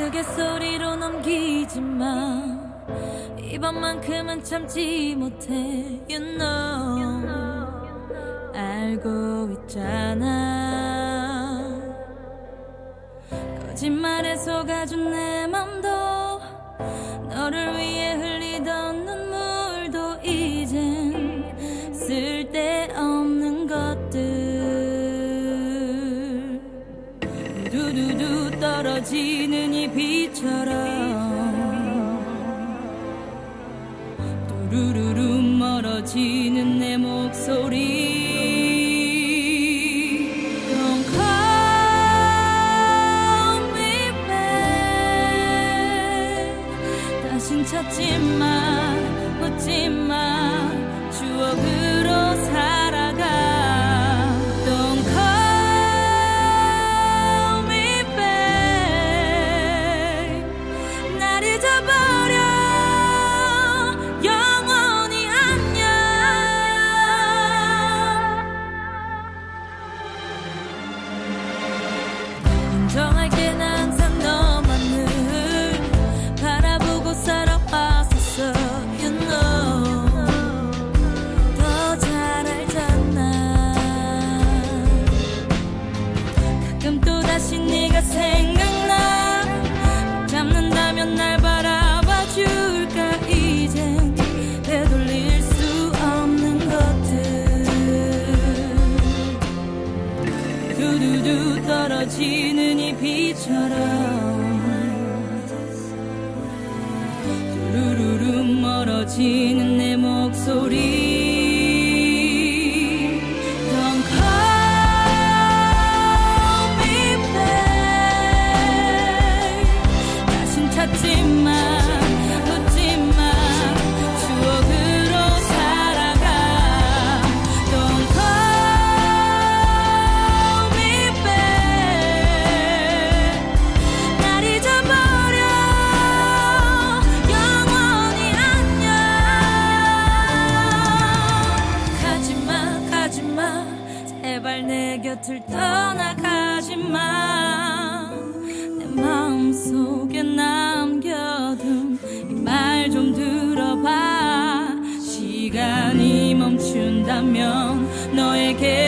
크게 소리로 넘기지 마. 이번만큼은 참지 못해. You know, 알고 있잖아. 거짓말에 속아준 내 맘도, 너를 위해 흘리던 눈물도 이젠 쓸데없는 것들. 두두두 떨어지는 이 비처럼 두루루루 멀어지는 내 목소리. Don't call me back. 다신 찾지 마, 묻지 마. 추억으로 살아가. Don't call me back. 날 잊어버려. 영원히 안녕. 인정할게, 난 항상 너만을 바라보고 살아왔었어. You know, 더 잘 알잖아. 가끔 또다시 네가 생각나. 못 잡는다면 날 바라봐 줄까. 이젠 되돌릴 수 없는 것들. 두두두 떨어지는 이 비처럼 두루루루 멀어지는 내 목소리. Don't call me back. 다신 찾지 마, 묻지 마. 추억으로 살아가. Don't call me back. 날 잊어버려. 영원히 안녕. 가지마, 가지마. 제발 내 곁을 떠나가지마. 내 마음속에 남겨둔 이 말 좀 들어봐. 시간이 멈춘다면 너에게